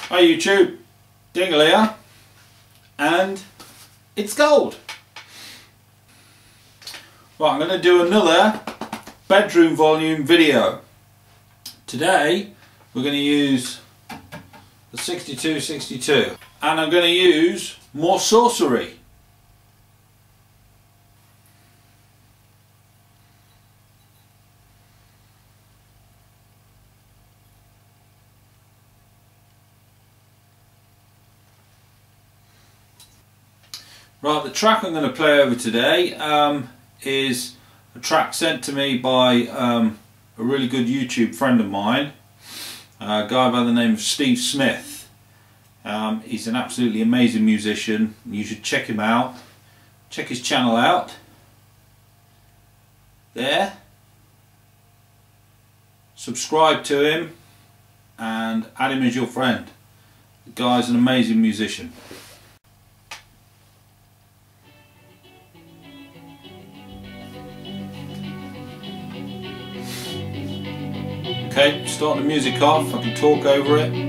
Hi YouTube, Dingle here, and it's gold. Right, I'm going to do another bedroom volume video. Today we're going to use the 6262 and I'm going to use more sorcery. Right, the track I'm going to play over today is a track sent to me by a really good YouTube friend of mine, a guy by the name of Steve Smith. He's an absolutely amazing musician. You should check him out. Check his channel out. There. Subscribe to him and add him as your friend. The guy's an amazing musician. Okay, start the music off, I can talk over it.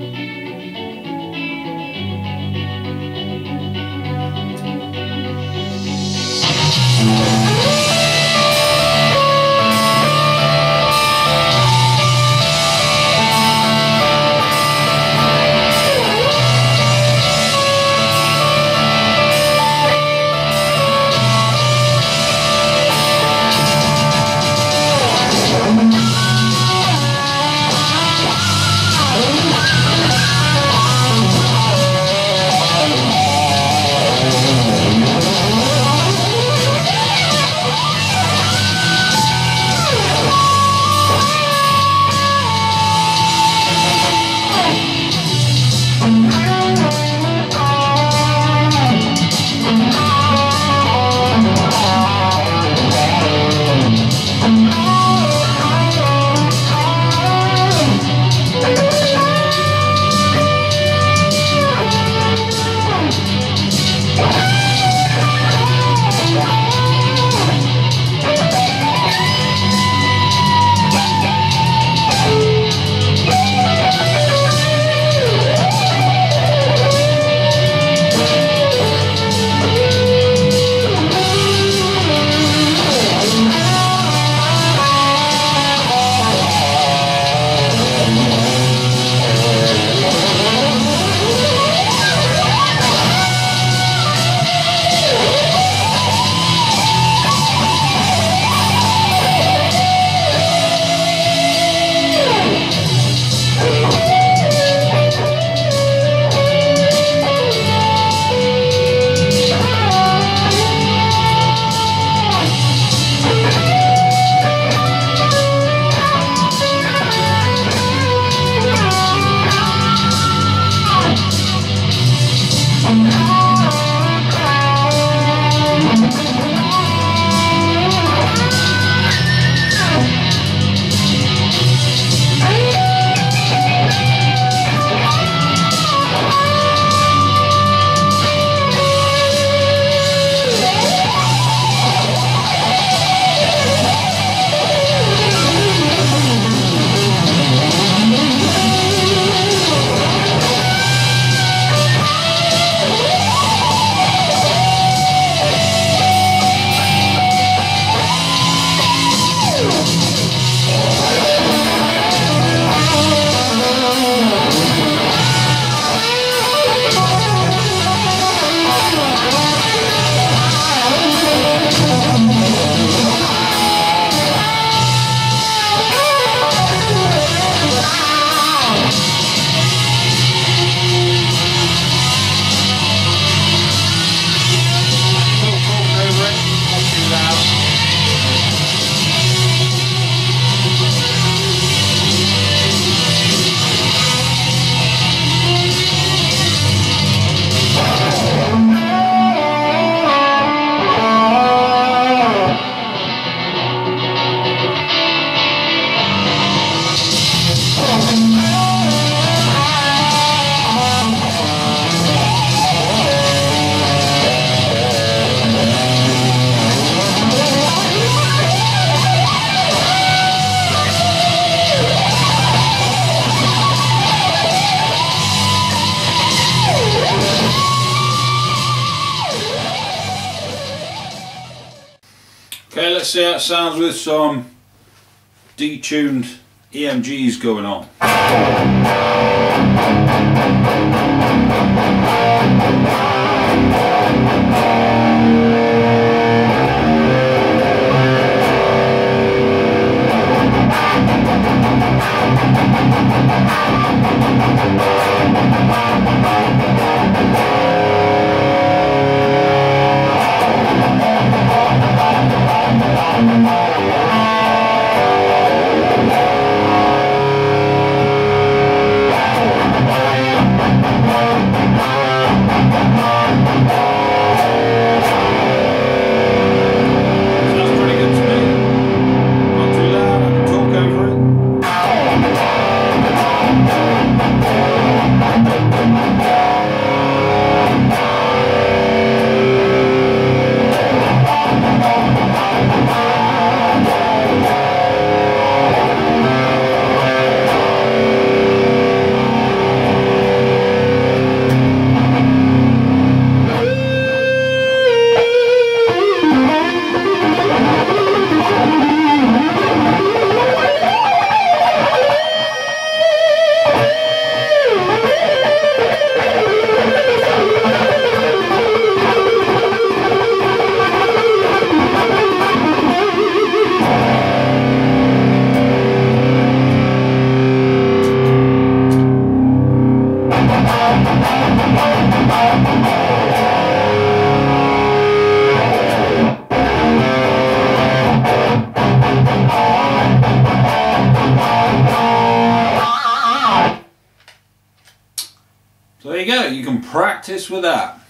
Okay, let's see how it sounds with some detuned EMGs going on. So there you go, you can practice with that.